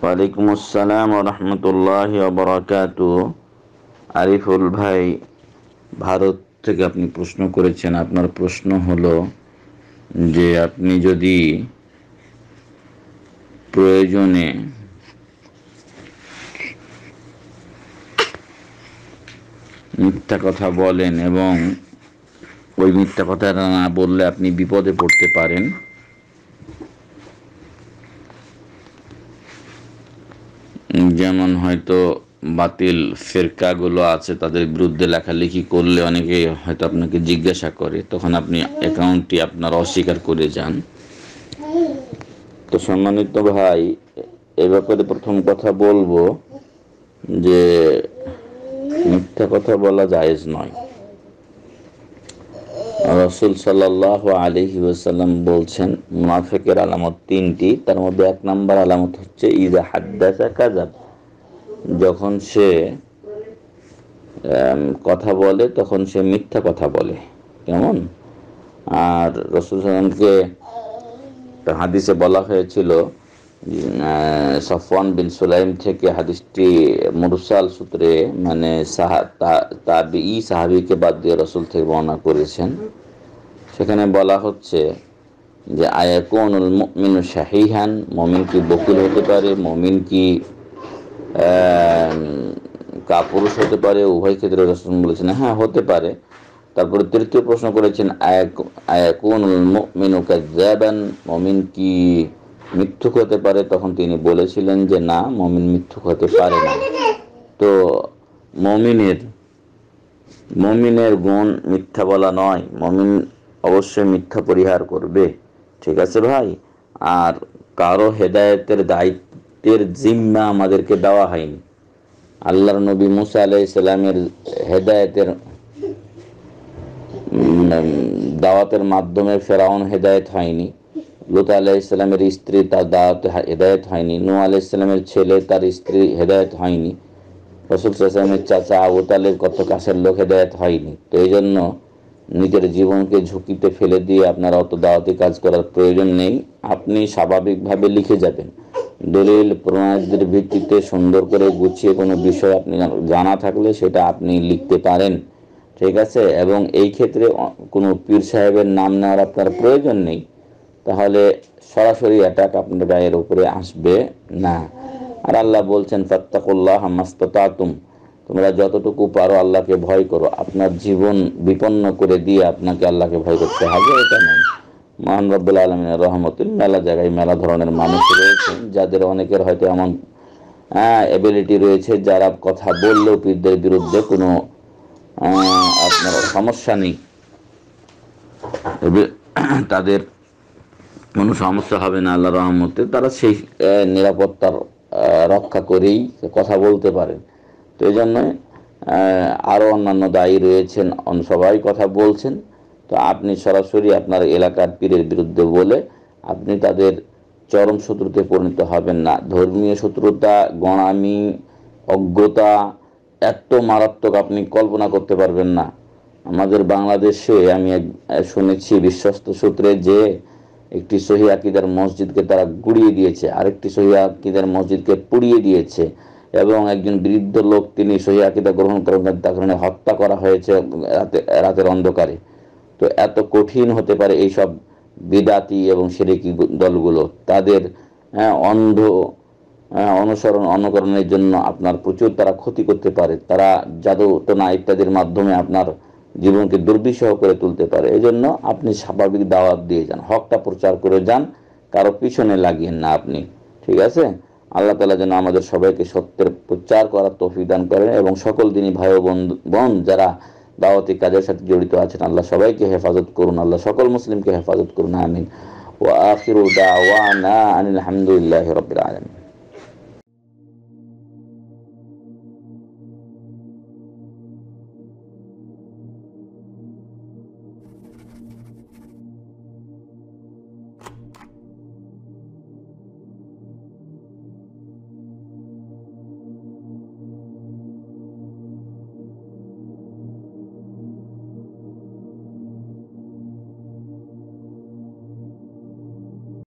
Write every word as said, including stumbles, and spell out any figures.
ওয়ালাইকুম আসসালাম ওয়া রাহমাতুল্লাহি ওয়া বারাকাতুহু। আরিফুল ভাই, ভারত থেকে আপনি প্রশ্ন করেছেন। আপনার প্রশ্ন হলো যে আপনি যদি প্রয়োজনে মিথ্যা কথা বলেন এবং ওই মিথ্যা কথাটা না বললে আপনি বিপদে পড়তে পারেন। যেমন হয়তো বাতিল ফেরকাগুলো আছে, তাদের বিরুদ্ধে লেখালেখি করলে অনেকে হয়তো আপনাকে জিজ্ঞাসা করে, তখন আপনি অ্যাকাউন্টটি আপনার অস্বীকার করে যান। তো সম্মানিত ভাই, এ ব্যাপারে প্রথম কথা বলবো যে মিথ্যা কথা বলা জায়েজ নয়। রাসূল সাল্লাল্লাহু আলাইহি ওয়াসাল্লাম বলছেন মুনাফিকের আলামত তিনটি, তার মধ্যে এক নাম্বার আলামত হচ্ছে ইযা হাদ্দাসা কাযাব, যখন সে কথা বলে তখন সে মিথ্যা কথা বলে। কেমন? আর রাসূল সাল্লামকে হাদিসে বলা হয়েছিল, সফওয়ান বিন সুলাইম থেকে হাদিসটি মুরসাল সূত্রে, মানে তাবিঈ সাহাবীকে বাদ দিয়ে রাসূল থেকে বর্ণনা করেছেন। সেখানে বলা হচ্ছে যে আয়াকুনুল মুমিনু শাহীহান, মুমিন কি বকিল হতে পারে, মুমিন কি কাপুরুষ হতে পারে? উভয় ক্ষেত্রে রাসূল বলেছেন হ্যাঁ হতে পারে। তারপরে তৃতীয় প্রশ্ন করেছেন আয়াকুনুল মুমিনু কাযাবান, মুমিন কি মিথ্যুক হতে পারে? তখন তিনি বলেছিলেন যে না, মুমিন মিথ্যুক হতে পারে না। তো মুমিনের মুমিনের গুণ মিথ্যা বলা নয়, মুমিন অবশ্যই মিথ্যা পরিহার করবে। ঠিক আছে ভাই? আর কারো হেদায়েতের দায়িত্বের জিম্মা আমাদেরকে দেওয়া হয়নি। আল্লাহর নবী মুসা আলাইহিস সালামের হেদায়েতের দাওয়াতের মাধ্যমে ফেরাউন হেদায়েত হয়নি, লূত আলাইহিস সালামের স্ত্রী তার দাওয়াতে হেদায়েত হয়নি, নূহ আলাইহিস সালামের ছেলে তার স্ত্রী হেদায়েত হয়নি, রাসূল সাল্লাল্লাহু আলাইহি ওয়াসাল্লামের চাচা আবু তালেব কত কাছের লোক হেদায়েত হয়নি। তো এই জন্য নিজের জীবনকে ঝুঁকিতে ফেলে দিয়ে আপনার অত দাওয়াতি কাজ করার প্রয়োজন নেই। আপনি স্বাভাবিকভাবে লিখে যাবেন, দলিল প্রমাণের ভিত্তিতে সুন্দর করে গুছিয়ে কোনো বিষয় আপনি জানা থাকলে সেটা আপনি লিখতে পারেন। ঠিক আছে? এবং এই ক্ষেত্রে কোনো পীর সাহেবের নাম নেওয়ার আপনার প্রয়োজন নেই, তাহলে সরাসরি অ্যাটাক আপনার গায়ের উপরে আসবে না। আর আল্লাহ বলছেন ফাত্তাকুল্লাহা মাসতাতাতুম, তোমরা যতটুকু পারো আল্লাহকে ভয় করো। আপনার জীবন বিপন্ন করে দিয়ে আপনাকে আল্লাহকে ভয় করতে হবে এটা নয়। মহান রব্বুল আলামিনের রহমতুল মেলা জায়গায় মেলা ধরনের মানুষ রয়েছেন, যাদের অনেকের হয়তো এমন এবিলিটি রয়েছে যারা কথা বললেও পীরদের বিরুদ্ধে কোনো আপনার সমস্যা নেই, তাদের কোনো সমস্যা হবে না আল্লাহর রহমতে। তারা সেই নিরাপত্তার রক্ষা করেই কথা বলতে পারেন। তো এই জন্য আরও অন্যান্য দায়ী রয়েছেন, সবাই কথা বলছেন। তো আপনি সরাসরি আপনার এলাকার পীরের বিরুদ্ধে বলে আপনি তাদের চরম শত্রুতে পরিণত হবেন না। ধর্মীয় শত্রুতা, গোঁড়ামি, অজ্ঞতা এত মারাত্মক আপনি কল্পনা করতে পারবেন না। আমাদের বাংলাদেশে আমি শুনেছি বিশ্বস্ত সূত্রে যে একটি সহিহ আকীদার মসজিদকে তারা গুড়িয়ে দিয়েছে, আরেকটি সহিহ আকীদার মসজিদকে পুড়িয়ে দিয়েছে, এবং একজন বৃদ্ধ লোক তিনি সহিহ আকীদা গ্রহণ করেন, তার কারণে হত্যা করা হয়েছে রাতে রাতের অন্ধকারে। তো এত কঠিন হতে পারে এইসব বিদাতি এবং শিরকি দলগুলো। তাদের অন্ধ অনুসরণ অনুকরণের জন্য আপনার প্রচুর তারা ক্ষতি করতে পারে। তারা জাদু টোনা ইত্যাদির মাধ্যমে আপনার জীবনকে দুর্বিষহ করে তুলতে পারে। এই জন্য আপনি স্বাভাবিক দাওয়াত দিয়ে যান, হকটা প্রচার করে যান, কারো পিছনে লাগিয়েন না আপনি। ঠিক আছে? আল্লাহ তাআলা যেন আমাদের সবাইকে সত্যের প্রচার করার তৌফিক দান করেন, এবং সকল দিনই ভাই ও বোন যারা দাওয়াতি কাজের সাথে জড়িত আছেন আল্লাহ সবাইকে হেফাজত করুন, আল্লাহ সকল মুসলিমকে হেফাজত করুন। আমিন। ওয়া আখিরু দাওয়ানা আনিল হামদুলিল্লাহি রাব্বিল আলামিন।